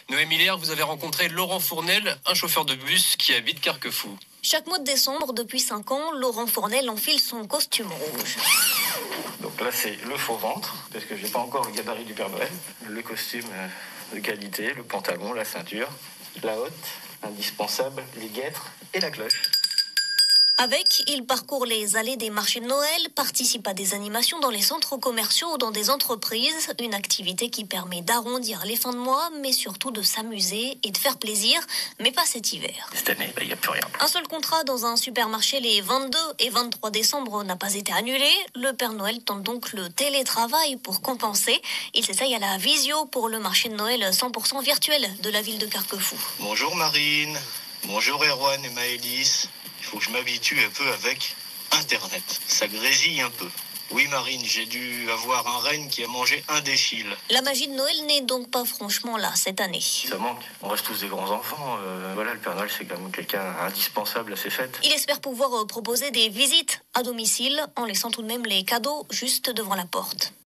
Noémie Léard, vous avez rencontré Laurent Fournel, un chauffeur de bus qui habite Carquefou. Chaque mois de décembre, depuis 5 ans, Laurent Fournel enfile son costume rouge. Donc là, c'est le faux ventre, parce que j'ai pas encore le gabarit du Père Noël. Le costume de qualité, le pantalon, la ceinture, la hotte, indispensable, les guêtres et la cloche. Avec, il parcourt les allées des marchés de Noël, participe à des animations dans les centres commerciaux ou dans des entreprises, une activité qui permet d'arrondir les fins de mois, mais surtout de s'amuser et de faire plaisir, mais pas cet hiver. Cette année, il n'y a plus rien. Un seul contrat dans un supermarché les 22 et 23 décembre n'a pas été annulé. Le Père Noël tente donc le télétravail pour compenser. Il s'essaye à la visio pour le marché de Noël 100% virtuel de la ville de Carquefou. Bonjour Marine, bonjour Erwan et Maëlys. Il faut que je m'habitue un peu avec Internet. Ça grésille un peu. Oui Marine, j'ai dû avoir un renne qui a mangé un des fils. La magie de Noël n'est donc pas franchement là cette année. Ça manque. On reste tous des grands enfants. Voilà, le Père Noël, c'est quand même quelqu'un indispensable à ces fêtes. Il espère pouvoir proposer des visites à domicile en laissant tout de même les cadeaux juste devant la porte.